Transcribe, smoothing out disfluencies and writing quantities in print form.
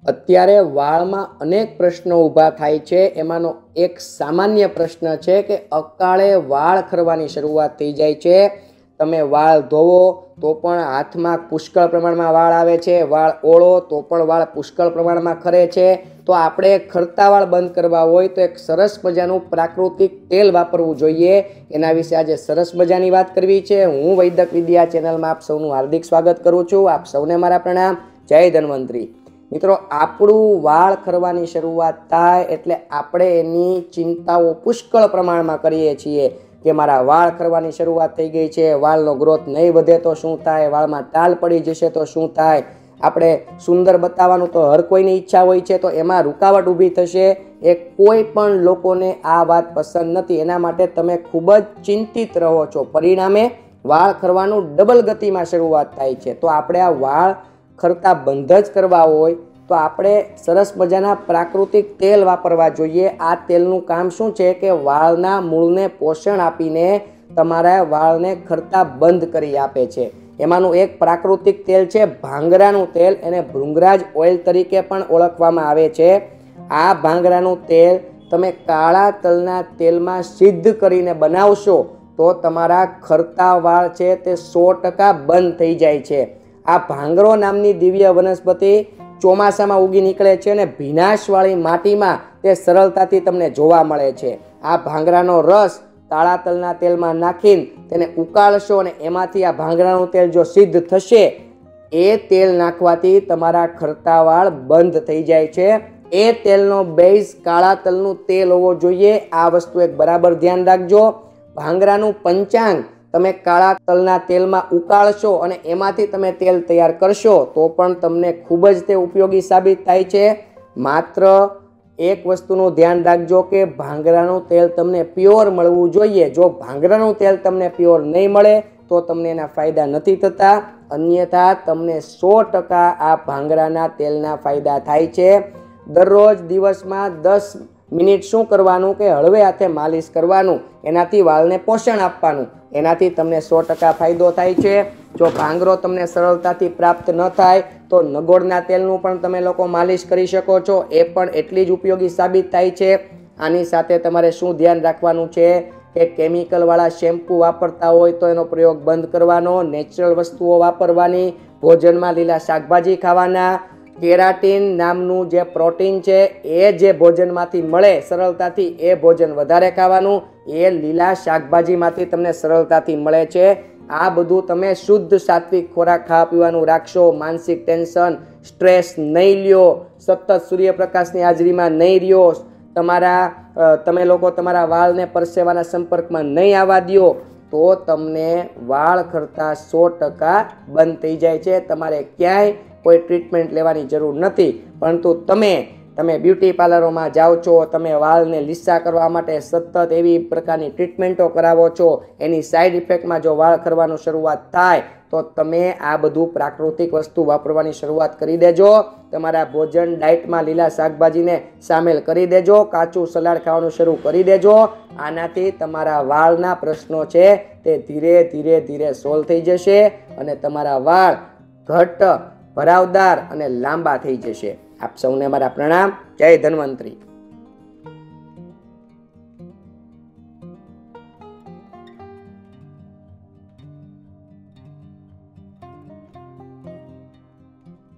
અત્યારે વાળમાં અનેક પ્રશ્નો ઊભા થાય છે। એમાંનો એક સામાન્ય પ્રશ્ન છે કે અકાળે વાળ ખરવાની શરૂઆત થઈ જાય છે। તમે વાળ ધોવો તો પણ હાથમાં પુષ્કળ પ્રમાણમાં વાળ આવે છે, વાળ ઓળો તો પણ વાળ પુષ્કળ પ્રમાણમાં ખરે છે। તો આપણે ખરતા વાળ બંધ કરવા હોય તો એક સરસ મજાનું પ્રાકૃતિક તેલ વાપરવું જોઈએ। એના વિશે આજે સરસ મજાની વાત કરવી છે। હું વૈદક વિદ્યા ચેનલમાં આપ સૌનું હાર્દિક સ્વાગત કરું છું। આપ સૌને મારા પ્રણામ। જય ધન્વંતરી। મિત્રો, આપણું વાળ ખરવાની શરૂઆત થાય એટલે આપણે એની ચિંતાઓ પુષ્કળ પ્રમાણમાં કરીએ છીએ કે મારા વાળ ખરવાની શરૂઆત થઈ ગઈ છે, વાળનો ગ્રોથ નહીં વધે તો શું થાય, વાળમાં ટાલ પડી જશે તો શું થાય। આપણે સુંદર બતાવવાનું તો હર કોઈની ઈચ્છા હોય છે, તો એમાં રૂકાવટ ઊભી થશે। એ કોઈ પણ લોકોને આ વાત પસંદ નથી, એના માટે તમે ખૂબ જ ચિંતિત રહો છો। પરિણામે વાળ ખરવાનું ડબલ ગતિમાં શરૂઆત થાય છે। તો આપણે આ વાળ ખરતા બંધ જ કરવા હોય તો આપણે સરસ મજાના પ્રાકૃતિક તેલ વાપરવા જોઈએ। આ તેલનું કામ શું છે કે વાળના મૂળને પોષણ આપીને તમારા વાળને ખરતા બંધ કરી આપે છે। એમાંનું એક પ્રાકૃતિક તેલ છે ભાંગરાનું તેલ, એને ભૃંગરાજ ઓઇલ તરીકે પણ ઓળખવામાં આવે છે। આ ભાંગરાનું તેલ તમે કાળા તલના તેલમાં સિદ્ધ કરીને બનાવશો તો તમારા ખરતા વાળ છે તે 100% બંધ થઈ જાય છે। આ ભાંગરો નામની દિવ્ય વનસ્પતિ ચોમાસામાં ઉગી નીકળે છે અને ભીનાશવાળી માટીમાં તે સરળતાથી તમને જોવા મળે છે। આ ભાંગરાનો રસ કાળા તલના તેલમાં નાખીને તેને ઉકાળશો અને એમાંથી આ ભાંગરાનું તેલ જો સિદ્ધ થશે, એ તેલ નાખવાથી તમારા ખરતા વાળ બંધ થઈ જાય છે। એ તેલનો બેઝ કાળા તલનું તેલ હોવો જોઈએ। આ વસ્તુ એક બરાબર ધ્યાન રાખજો। ભાંગરાનું પંચાંગ તમે કાળા તલના તેલમાં ઉકાળશો અને એમાંથી તમે તેલ તૈયાર કરશો તો પણ તમને ખૂબ જ તે ઉપયોગી સાબિત થાય છે। માત્ર એક વસ્તુનું ધ્યાન રાખજો કે ભાંગરાનું તેલ તમને પ્યોર મળવું જોઈએ। જો ભાંગરાનું તેલ તમને પ્યોર નહીં મળે તો તમને એના ફાયદા નથી થતા, અન્યથા તમને 100% આ ભાંગરાના તેલના ફાયદા થાય છે। દરરોજ દિવસમાં 10 મિનિટ શું કરવાનું કે હળવે હાથે માલિશ કરવાનું, એનાથી વાળને પોષણ આપવાનું, એનાથી તમને 100% ફાયદો થાય છે। જો ભાંગરો તમને સરળતાથી પ્રાપ્ત ન થાય તો નગોળના તેલનું પણ તમે લોકો માલિશ કરી શકો છો, એ પણ એટલી જ ઉપયોગી સાબિત થાય છે। આની સાથે તમારે શું ધ્યાન રાખવાનું છે કે કેમિકલવાળા શેમ્પૂ વાપરતા હોય તો એનો પ્રયોગ બંધ કરવાનો, નેચરલ વસ્તુઓ વાપરવાની, ભોજનમાં લીલા શાકભાજી ખાવાના, કેરાટીન નામનું જે પ્રોટીન છે એ જે ભોજનમાંથી મળે સરળતાથી એ ભોજન વધારે ખાવાનું, એ લીલા શાકભાજીમાંથી તમને સરળતાથી મળે છે। આ બધું તમે શુદ્ધ સાત્વિક ખોરાક ખાવા પીવાનું રાખશો, માનસિક ટેન્શન સ્ટ્રેસ નહીં લ્યો, સતત સૂર્યપ્રકાશની હાજરીમાં નહીં રહ્યો, તમે લોકો તમારા વાળને પરસેવાના સંપર્કમાં નહીં આવવા દો તો તમને વાળ ખરતા 100% બંધ થઈ જાય છે। તમારે ક્યાંય કોઈ ટ્રીટમેન્ટ લેવાની જરૂર નથી, પરંતુ તમે બ્યુટી પાર્લરોમાં જાઓ છો, તમે વાળને લીસા કરવા માટે સતત એવી પ્રકારની ટ્રીટમેન્ટો કરાવો છો, એની સાઈડ ઇફેક્ટમાં જો વાળ ખરવાનું શરૂઆત થાય તો તમે આ બધું પ્રાકૃતિક વસ્તુ વાપરવાની શરૂઆત કરી દેજો। તમારા ભોજન ડાયટમાં લીલા શાકભાજીને સામેલ કરી દેજો, કાચું સલાડ ખાવાનું શરૂ કરી દેજો। આનાથી તમારા વાળના પ્રશ્નો છે તે ધીરે ધીરે ધીરે સોલ્વ થઈ જશે અને તમારા વાળ ઘટ્ટ, ભરાવદાર અને લાંબા થઈ જશે। આપ સૌને મારા પ્રણામ। જય ધન્વંતરી।